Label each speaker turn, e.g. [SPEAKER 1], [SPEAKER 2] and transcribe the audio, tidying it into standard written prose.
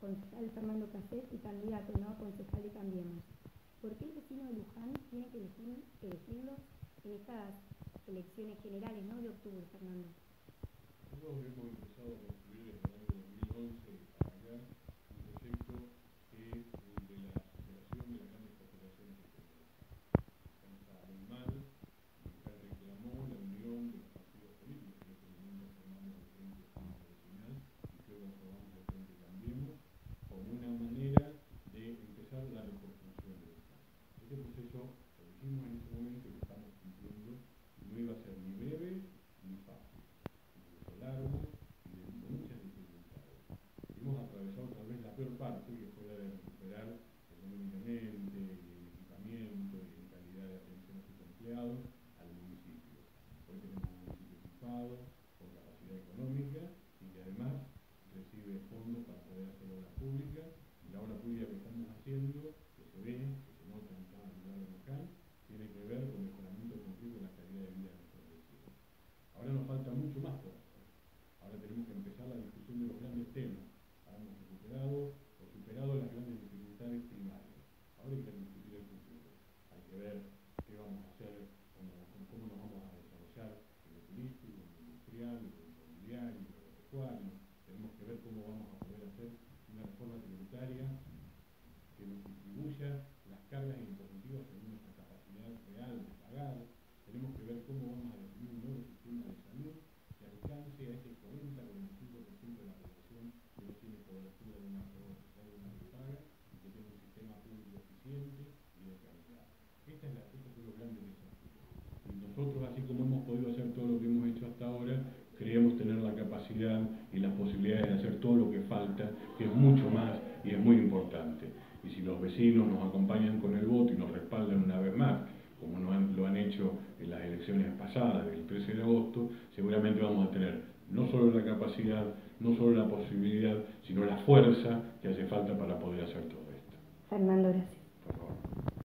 [SPEAKER 1] concejal Fernando Cassés y candidato no concejal de Cambiemos. ¿Por qué el vecino de Luján tiene que elegirlos en estas elecciones generales, ¿no?, de octubre, Fernando?
[SPEAKER 2] Nosotros hemos empezado a construir desde el año 2011 para acá un proyecto que es el de la superación de las grandes corporaciones exteriores. Está muy mal, acá reclamó la unión de los partidos políticos. En este momento formamos el Frente Juntos Vecinal y luego formamos el Frente Cambiemos como una manera de empezar la reconstrucción del Estado. Este proceso lo dijimos en ese momento y lo estamos cumpliendo, no iba a ser ni breve ni fácil. Largo y de muchas dificultades. Hemos atravesado tal vez la peor parte, que fue la de recuperar económicamente, en equipamiento y en calidad de atención a sus empleados al municipio. Hoy tenemos un municipio equipado, con capacidad económica y que además recibe fondos para poder hacer obra pública. Y la obra pública que estamos haciendo, que se ve, que se nota en cada lugar de Luján, tiene que ver con mejoramiento concreto de la calidad de vida de nuestros vecinos. Ahora nos falta mucho más por hacer. Ahora tenemos que empezar la discusión de los grandes temas. Ahora hemos recuperado o superado las grandes dificultades primarias. Ahora hay que discutir el futuro. Hay que ver qué vamos a hacer, cómo nos vamos a desarrollar en lo turístico, en lo industrial, en lo inmobiliario, en lo agropecuario. Tenemos que ver cómo vamos a poder hacer una reforma tributaria que nos distribuya las cargas impositivas según nuestra capacidad real de pagar. Tenemos que ver cómo vamos a definir un nuevo sistema de salud que alcance a ese 40-45% de la población que no tiene cobertura de una paga y que tenga un sistema público eficiente y de calidad. Estos son los grandes desafíos. Y nosotros, así como hemos podido hacer todo lo que hemos hecho hasta ahora, creemos tener la capacidad y las posibilidades de hacer todo lo que falta, que es mucho más y es muy importante. Y si los vecinos nos acompañan con el voto y nos respaldan una vez más, como lo han hecho en las elecciones pasadas del 13 de agosto, seguramente vamos a tener no solo la capacidad, no solo la posibilidad, sino la fuerza que hace falta para poder hacer todo esto.
[SPEAKER 1] Fernando, gracias.
[SPEAKER 2] Por favor.